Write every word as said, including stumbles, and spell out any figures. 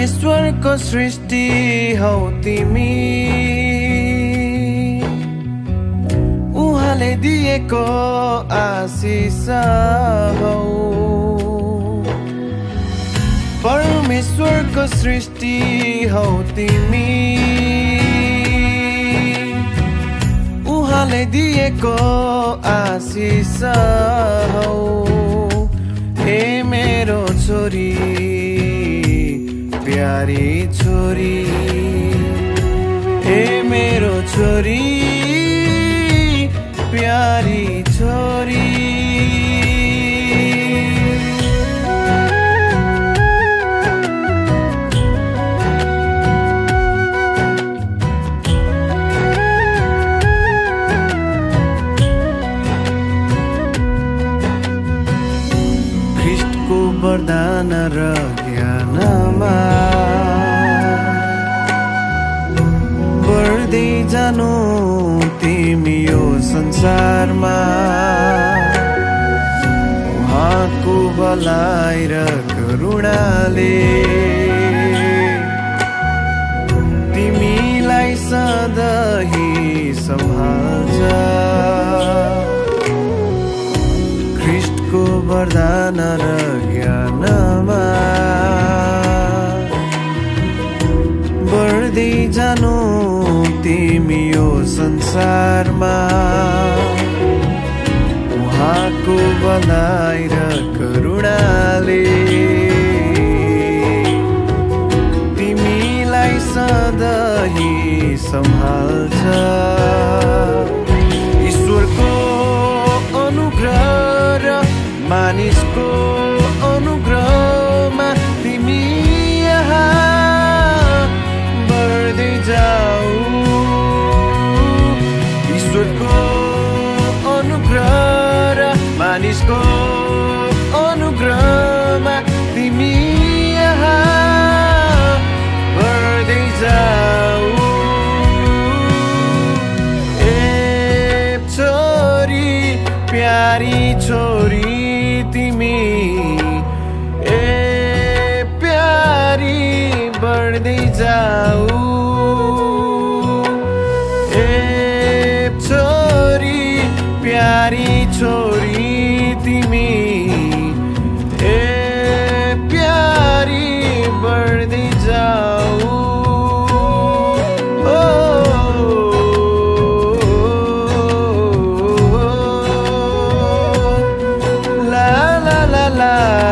परमेश्वरको सृष्टि हौ तिमी, उहाँले दिएको आशिष हौ। परमेश्वरको सृष्टि हौ तिमी, उहाँले दिएको आशिष हौ। हे मेरो छोरी, प्यारी छोरी, हे मेरो छोरी, प्यारी छोरी। ख्रिस्टको वरदान र ज्ञानमा बढ्दै जानु तिमी यो संसारमा। उहाँको भलाइ र करुणाले तिमीलाई सधैँ सम्हाल्छ। ख्रिस्टको वरदान र ज्ञानमा बढ्दै जानु तिमी यो संसारमा। उहाँको भलाइ र करुणाले तिमीलाई सधैँ सम्हाल्छ। ईश्वरको अनुग्रह र मानिसको अनुग्रहमा तिमी यहाँ बढ्दै जाऊ। ईश्वरको अनुग्रह र मानिसको अनुग्रहमा तिमी यहाँ बढ्दै जाऊ। ए छोरी, प्यारी छोरी तिमी, ए प्यारी बढ्दै जाऊ। ए छोरी, प्यारी छोरी तिमी, ए प्यारी बढ्दै जाऊ। La